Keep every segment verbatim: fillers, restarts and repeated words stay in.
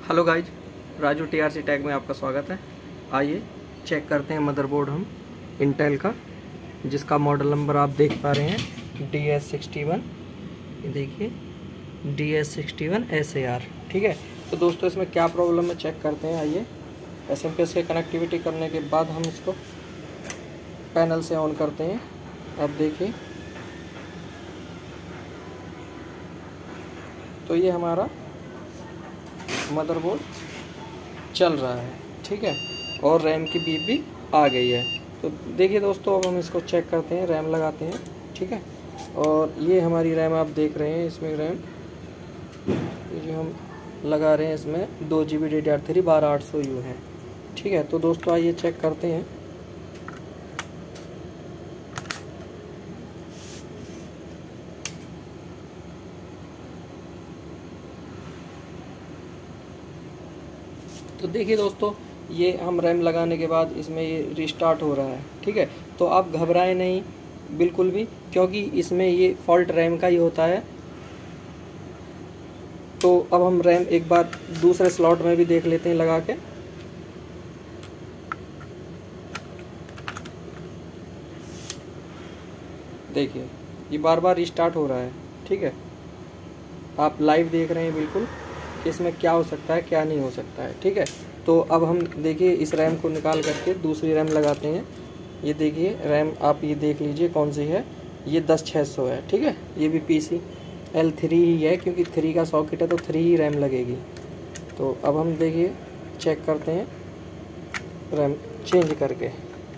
Hello guys, Raju TRC tag में आपका स्वागत है। आइए चेक करते हैं मदरबोर्ड हम इंटेल का, जिसका मॉडल नंबर आप देख पा रहे हैं डी एस सिक्सटी वन। ये देखिए D S sixty one S A R. ठीक है, तो दोस्तों इसमें क्या प्रॉब्लम है चेक करते हैं। आइए एस एम पी एस के कनेक्टिविटी करने के बाद हम इसको पैनल से ऑन करते हैं। अब देखिए तो ये हमारा मदरबोर्ड चल रहा है। ठीक है, और रैम की बीप भी आ गई है। तो देखिए दोस्तों, अब हम इसको चेक करते हैं, रैम लगाते हैं। ठीक है, और ये हमारी रैम आप देख रहे हैं। इसमें रैम ये जो हम लगा रहे हैं इसमें दो G B D D R three बारह आठ सौ यू है। ठीक है, तो दोस्तों आइए चेक करते हैं। तो देखिए दोस्तों, ये हम रैम लगाने के बाद इसमें ये रिस्टार्ट हो रहा है। ठीक है, तो आप घबराएं नहीं बिल्कुल भी, क्योंकि इसमें ये फॉल्ट रैम का ही होता है। तो अब हम रैम एक बार दूसरे स्लॉट में भी देख लेते हैं लगा के। देखिए ये बार बार रिस्टार्ट हो रहा है। ठीक है, आप लाइव देख रहे हैं बिल्कुल कि इसमें क्या हो सकता है क्या नहीं हो सकता है। ठीक है, तो अब हम देखिए इस रैम को निकाल करके दूसरी रैम लगाते हैं। ये देखिए रैम आप ये देख लीजिए कौन सी है, ये दस छः सौ है। ठीक है, ये भी पी सी एल थ्री ही है, क्योंकि थ्री का सॉकेट है तो थ्री ही रैम लगेगी। तो अब हम देखिए चेक करते हैं रैम चेंज करके।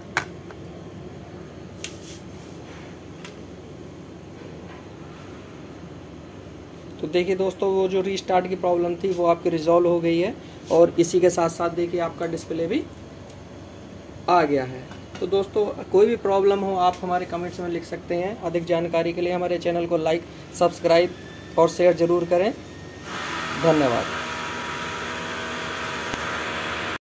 तो देखिए दोस्तों, वो जो रीस्टार्ट की प्रॉब्लम थी वो आपकी रिजॉल्व हो गई है, और इसी के साथ साथ देखिए आपका डिस्प्ले भी आ गया है। तो दोस्तों कोई भी प्रॉब्लम हो आप हमारे कमेंट्स में लिख सकते हैं। अधिक जानकारी के लिए हमारे चैनल को लाइक, सब्सक्राइब और शेयर ज़रूर करें। धन्यवाद।